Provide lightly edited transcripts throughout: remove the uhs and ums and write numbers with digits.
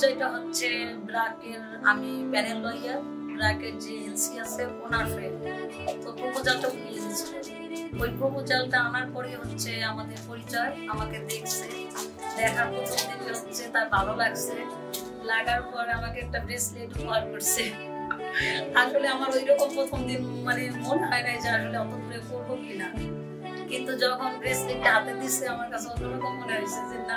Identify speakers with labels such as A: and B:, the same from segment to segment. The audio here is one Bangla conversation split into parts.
A: পরিচয়টা হচ্ছে ব্রাকের, আমি প্যানেল লইয়া ব্রাকের যে এলসি আছে ওনার ফ্রেন্ড। তো প্রপোজালটা নিয়ে দিয়েছিল। ওই প্রপোজালটা আনার পরে হচ্ছে আমাদের পরিচয়, আমাকে দেখছে, দেখার প্রথম দিকে হচ্ছে তার ভালো লাগছে, লাগার পর আমাকে একটা ব্রেসলেট উপহার করছে। আসলে আমার ওইরকম প্রথম দিন মানে মনে হয় নাই যে আসলে অত দূরে করবো কিনা, কিন্তু যখন ব্রেসলেটটা হাতে দিচ্ছে আমার কাছে অন্যরকম মনে হয়েছে যে না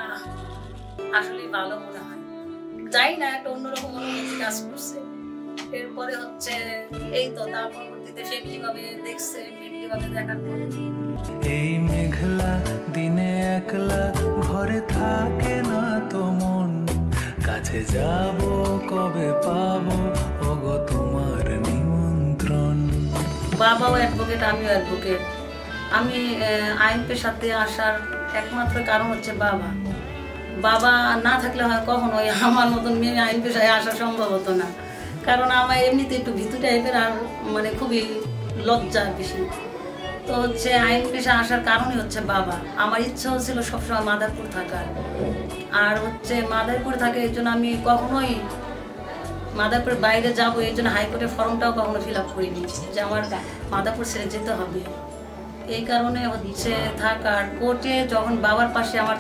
A: আসলে ভালো মনে হয়, যাই না একটা অন্যরকম অনুভূতি কাজ করছে। এরপরে হচ্ছে এই তো তার পরবর্তীতে ফ্যামিলি ভাবে দেখছে, ফ্যামিলি ভাবে দেখার পর
B: এই মেঘলা দিনে একলা ঘরে থাকে না তো মন, কাছে যাব কবে পাবো ওগো তোমার নিমন্ত্রণ।
A: বাবাও অ্যাডভোকেট, আমিও অ্যাডভোকেট। আমি আইন পেশাতে আসার একমাত্র কারণ হচ্ছে বাবা। বাবা না থাকলে হয় কখনো আমার মতন মেয়ে আইন পেশায় আসা সম্ভব হতো না, কারণ আমার এমনিতে একটু ভীতু টাইপের আর মানে খুবই লজ্জা বেশি। তো হচ্ছে আইন পেশা আসার কারণই হচ্ছে বাবা। আমার ইচ্ছা হচ্ছিল সবসময় মাদারপুর থাকার, আর হচ্ছে মাদারপুর থাকে এই জন্য আমি কখনোই মাদারপুরের বাইরে যাবো এই জন্য হাইকোর্টের ফর্মটাও কখনো ফিল আপ করিনি যে আমার মাদারপুর ছেড়ে যেতে হবে। এই কারণে হচ্ছে থাকার কোর্টে যখন বাবার পাশে আমার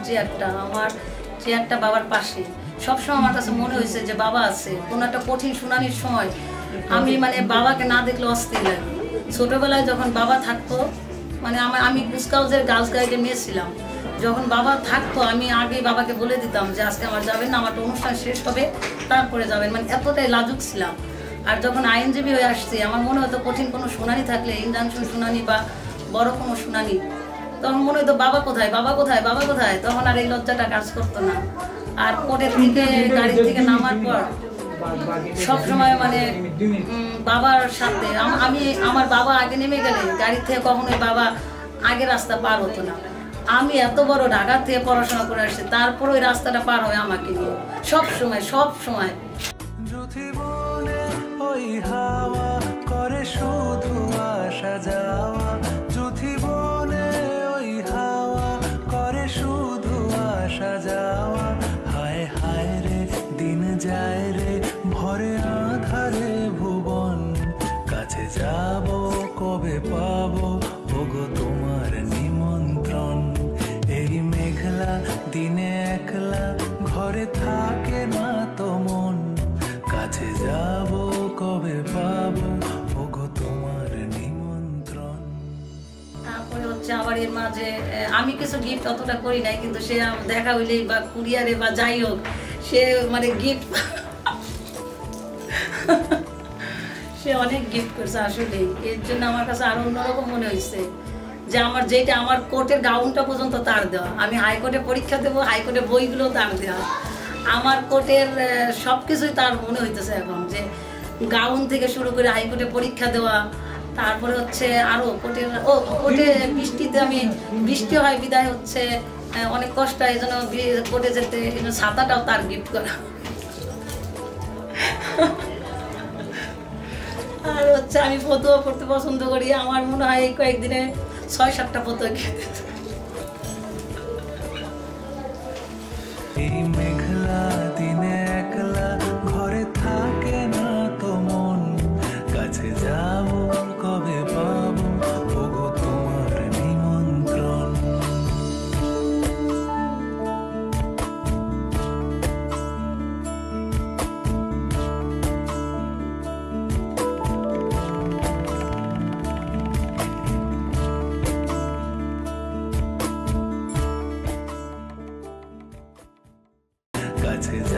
A: চেয়ারটা বাবার পাশে, সবসময় আমার কাছে মনে হয়েছে যে বাবা আছে। কোনো একটা কঠিন শুনানির সময় আমি মানে বাবাকে না দেখলে অস্থির লাগে। ছোটবেলায় যখন বাবা থাকতো মানে আমি কুচকাউজের গার্লস গাইডে মেয়ে ছিলাম, যখন বাবা থাকতো আমি আগেই বাবাকে বলে দিতাম যে আজকে আমার যাবেন না, আমার অনুষ্ঠান শেষ হবে তারপরে যাবেন, মানে এতটাই লাজুক ছিলাম। আর যখন আইনজীবী হয়ে আসছি আমার মনে হতো কঠিন কোনো শুনানি থাকলে, ইনজাংশন শুনানি বা বড় কোনো শুনানি, তখন মনে হতো বাবা কোথায়, বাবা কোথায়, বাবা কোথায়, তখন আর এই লজ্জাটা কাজ করতো না। আর কোর্টের থেকে গাড়ি থেকে নামার পর সবসময় মানে বাবার সাথে আমি আমার বাবা আগে নেমে গেলে গাড়ি থেকে কখনোই বাবা আগে রাস্তা পার হতো না। আমি এত বড় ঢাকা থেকে পড়াশোনা করে আসছি, তারপর ওই রাস্তাটা পার হয় আমাকে নিয়ে সব সময়।
B: ওই হাওয়া করে শুধু আসা যাওয়া, জীবনে ওই হাওয়া করে শুধু আসা যাওয়া। হায় হায় রে দিন যায় রে ভরে আধারে ভুবন, কাছে যাব কবে পাবো ওগো তোমার নিমন্ত্রণ। এই মেঘলা দিনে একলা ঘরে থাকে না তো মন, কাছে যাব কবে পাবো ওগো তোমার নিমন্ত্রণ।
A: তারপরে হচ্ছে আবার এর মাঝে আমি কিছু গিফট অতটা করি নাই, কিন্তু সে দেখা হইলেই বা কুরিয়ারে বা যাই হোক সে মানে গিফট সে অনেক গিফট করছে। আসলে এর জন্য আমার কাছে আরো অন্যরকম মনে হয়েছে যে আমার কোর্টের গাউনটা পর্যন্ত তার দেওয়া, আমি হাইকোর্টে পরীক্ষা দেবো, হাইকোর্টে বইগুলো তার দেওয়া, আমার কোর্টের সবকিছুই তার মনে হইতেছে এখন, যে গাউন থেকে শুরু করে হাইকোর্টে পরীক্ষা দেওয়া। তারপরে হচ্ছে আরো কোর্টে বৃষ্টি হয় বিদায় হচ্ছে অনেক কষ্ট, এই জন্য কোর্টে যেতে ছাতাটাও তার গিফট করা। আর হচ্ছে আমি ফতুয়া পড়তে পছন্দ করি, আমার মনে হয় এই কয়েকদিনে 6-7টা ফতুয়া খেতে।
B: এই মেঘলা দিনে একলা ঘরে থাকে না তো মন, কাছে যাব কবে পাবো ওগো তোমার নিমন্ত্রণ। কাছে